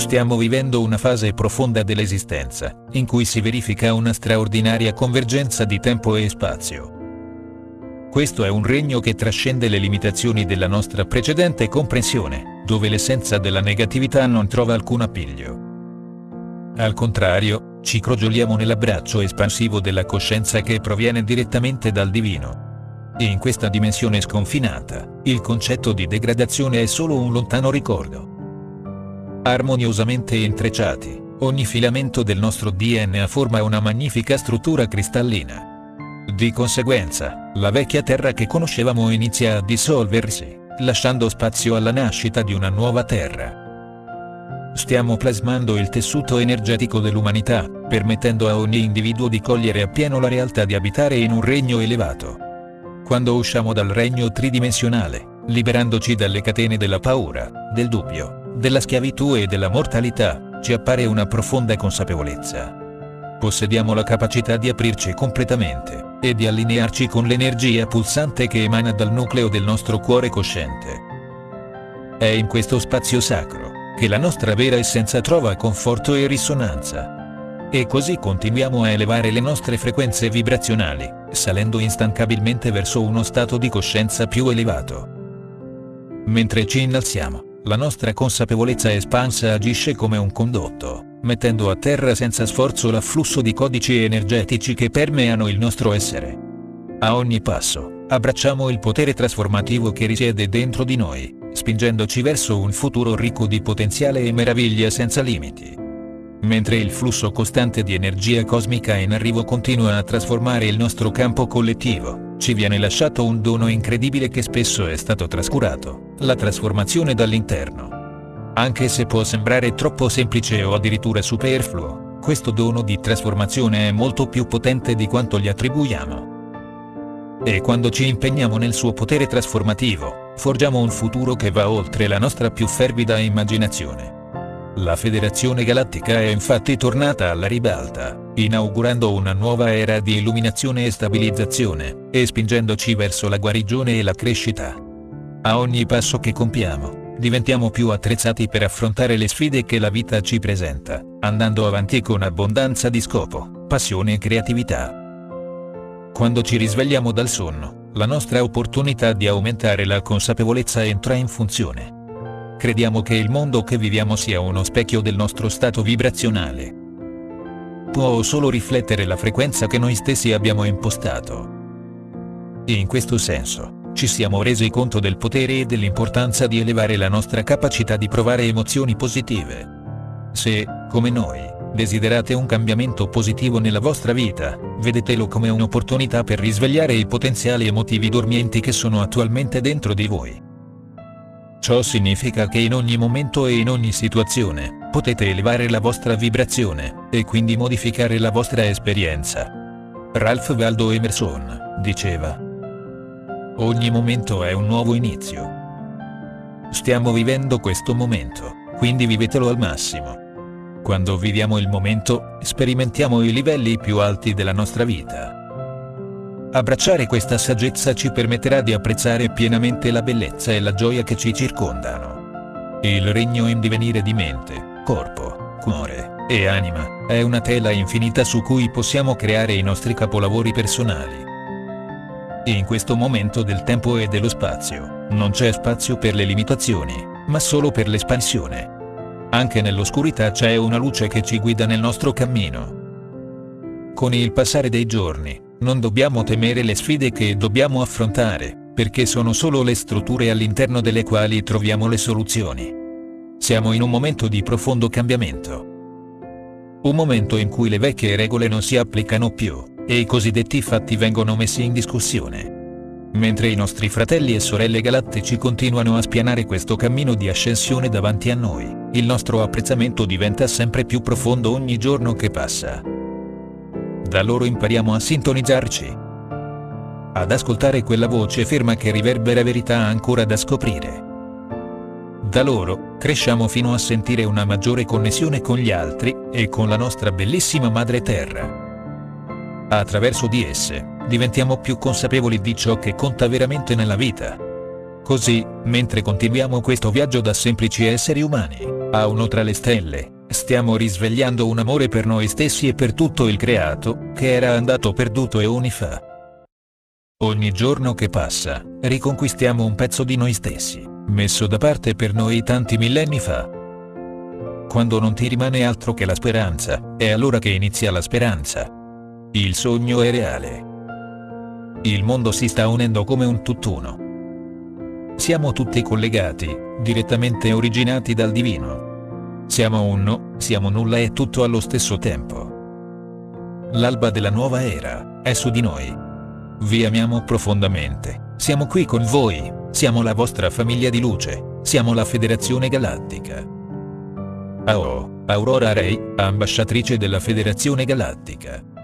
Stiamo vivendo una fase profonda dell'esistenza, in cui si verifica una straordinaria convergenza di tempo e spazio. Questo è un regno che trascende le limitazioni della nostra precedente comprensione, dove l'essenza della negatività non trova alcun appiglio. Al contrario, ci crogioliamo nell'abbraccio espansivo della coscienza che proviene direttamente dal divino. E in questa dimensione sconfinata, il concetto di degradazione è solo un lontano ricordo. Armoniosamente intrecciati, ogni filamento del nostro DNA forma una magnifica struttura cristallina. Di conseguenza, la vecchia terra che conoscevamo inizia a dissolversi, lasciando spazio alla nascita di una nuova terra. Stiamo plasmando il tessuto energetico dell'umanità, permettendo a ogni individuo di cogliere appieno la realtà di abitare in un regno elevato. Quando usciamo dal regno tridimensionale, liberandoci dalle catene della paura, del dubbio, della schiavitù e della mortalità, ci appare una profonda consapevolezza. Possediamo la capacità di aprirci completamente, e di allinearci con l'energia pulsante che emana dal nucleo del nostro cuore cosciente. È in questo spazio sacro che la nostra vera essenza trova conforto e risonanza. E così continuiamo a elevare le nostre frequenze vibrazionali, salendo instancabilmente verso uno stato di coscienza più elevato. Mentre ci innalziamo, la nostra consapevolezza espansa agisce come un condotto, mettendo a terra senza sforzo l'afflusso di codici energetici che permeano il nostro essere. A ogni passo, abbracciamo il potere trasformativo che risiede dentro di noi, spingendoci verso un futuro ricco di potenziale e meraviglia senza limiti. Mentre il flusso costante di energia cosmica in arrivo continua a trasformare il nostro campo collettivo, ci viene lasciato un dono incredibile che spesso è stato trascurato: la trasformazione dall'interno. Anche se può sembrare troppo semplice o addirittura superfluo, questo dono di trasformazione è molto più potente di quanto gli attribuiamo. E quando ci impegniamo nel suo potere trasformativo, forgiamo un futuro che va oltre la nostra più fervida immaginazione. La Federazione Galattica è infatti tornata alla ribalta, inaugurando una nuova era di illuminazione e stabilizzazione, e spingendoci verso la guarigione e la crescita. A ogni passo che compiamo, diventiamo più attrezzati per affrontare le sfide che la vita ci presenta, andando avanti con abbondanza di scopo, passione e creatività. Quando ci risvegliamo dal sonno, la nostra opportunità di aumentare la consapevolezza entra in funzione. Crediamo che il mondo che viviamo sia uno specchio del nostro stato vibrazionale. Può solo riflettere la frequenza che noi stessi abbiamo impostato. E in questo senso, ci siamo resi conto del potere e dell'importanza di elevare la nostra capacità di provare emozioni positive. Se, come noi, desiderate un cambiamento positivo nella vostra vita, vedetelo come un'opportunità per risvegliare i potenziali emotivi dormienti che sono attualmente dentro di voi. Ciò significa che in ogni momento e in ogni situazione, potete elevare la vostra vibrazione, e quindi modificare la vostra esperienza. Ralph Waldo Emerson diceva: ogni momento è un nuovo inizio. Stiamo vivendo questo momento, quindi vivetelo al massimo. Quando viviamo il momento, sperimentiamo i livelli più alti della nostra vita. Abbracciare questa saggezza ci permetterà di apprezzare pienamente la bellezza e la gioia che ci circondano. Il regno in divenire di mente, corpo, cuore e anima è una tela infinita su cui possiamo creare i nostri capolavori personali. E in questo momento del tempo e dello spazio, non c'è spazio per le limitazioni, ma solo per l'espansione. Anche nell'oscurità c'è una luce che ci guida nel nostro cammino. Con il passare dei giorni, non dobbiamo temere le sfide che dobbiamo affrontare, perché sono solo le strutture all'interno delle quali troviamo le soluzioni. Siamo in un momento di profondo cambiamento. Un momento in cui le vecchie regole non si applicano più, e i cosiddetti fatti vengono messi in discussione. Mentre i nostri fratelli e sorelle galattici continuano a spianare questo cammino di ascensione davanti a noi, il nostro apprezzamento diventa sempre più profondo ogni giorno che passa. Da loro impariamo a sintonizzarci, ad ascoltare quella voce ferma che riverbera verità ancora da scoprire. Da loro, cresciamo fino a sentire una maggiore connessione con gli altri, e con la nostra bellissima madre terra. Attraverso di esse, diventiamo più consapevoli di ciò che conta veramente nella vita. Così, mentre continuiamo questo viaggio da semplici esseri umani, A uno tra le stelle, stiamo risvegliando un amore per noi stessi e per tutto il creato, che era andato perduto eoni fa. Ogni giorno che passa, riconquistiamo un pezzo di noi stessi, messo da parte per noi tanti millenni fa. Quando non ti rimane altro che la speranza, è allora che inizia la speranza. Il sogno è reale. Il mondo si sta unendo come un tutt'uno. Siamo tutti collegati, direttamente originati dal divino. Siamo uno, siamo nulla e tutto allo stesso tempo. L'alba della nuova era è su di noi. Vi amiamo profondamente, siamo qui con voi, siamo la vostra famiglia di luce, siamo la Federazione Galattica. Aurora Ray, ambasciatrice della Federazione Galattica.